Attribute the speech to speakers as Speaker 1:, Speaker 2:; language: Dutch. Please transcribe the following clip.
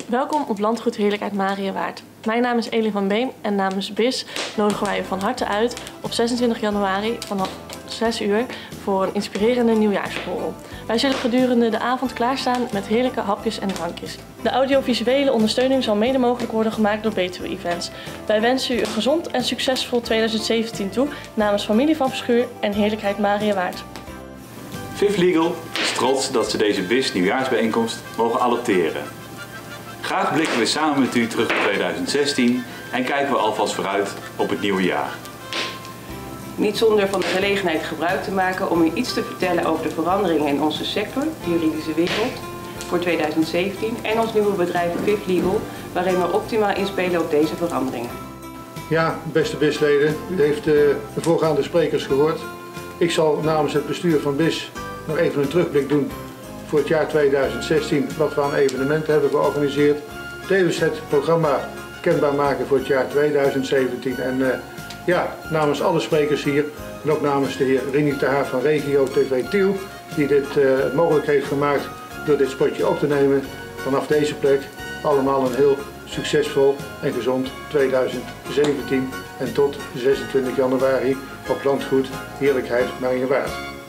Speaker 1: Welkom op Landgoed Heerlijkheid Mariëwaard. Mijn naam is Elin van Been en namens BIS nodigen wij je van harte uit op 26 januari vanaf 6 uur voor een inspirerende nieuwjaarsborrel. Wij zullen gedurende de avond klaarstaan met heerlijke hapjes en drankjes. De audiovisuele ondersteuning zal mede mogelijk worden gemaakt door Betuwe Events. Wij wensen u een gezond en succesvol 2017 toe namens familie van Verschuur en Heerlijkheid Mariëwaard.
Speaker 2: VIF Legal is trots dat ze deze BIS nieuwjaarsbijeenkomst mogen adopteren. Graag blikken we samen met u terug op 2016 en kijken we alvast vooruit op het nieuwe jaar.
Speaker 3: Niet zonder van de gelegenheid gebruik te maken om u iets te vertellen over de veranderingen in onze sector, de juridische wereld, voor 2017 en ons nieuwe bedrijf VIF Legal, waarin we optimaal inspelen op deze veranderingen.
Speaker 4: Ja, beste BIS-leden, u heeft de voorgaande sprekers gehoord. Ik zal namens het bestuur van BIS nog even een terugblik doen voor het jaar 2016, wat we aan evenementen hebben georganiseerd. Tevens het programma kenbaar maken voor het jaar 2017. En namens alle sprekers hier en ook namens de heer Rini Taha van Regio TV Tiel, die dit mogelijk heeft gemaakt door dit spotje op te nemen. Vanaf deze plek allemaal een heel succesvol en gezond 2017 en tot 26 januari op Landgoed Heerlijkheid Mariëwaard.